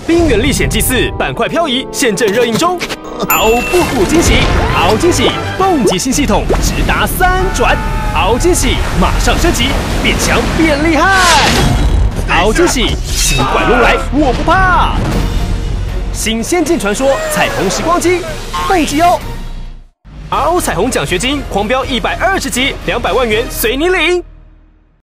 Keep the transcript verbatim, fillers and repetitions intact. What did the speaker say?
冰原历险记四板块漂移现正热映中，嗷步步惊喜，嗷惊喜蹦极新系统直达三转，嗷惊喜马上升级，变强变厉害，嗷惊喜新怪龙来我不怕，新仙境传说彩虹时光机蹦极哦，嗷彩虹奖学金狂飙一百二十级，两百万元随你领。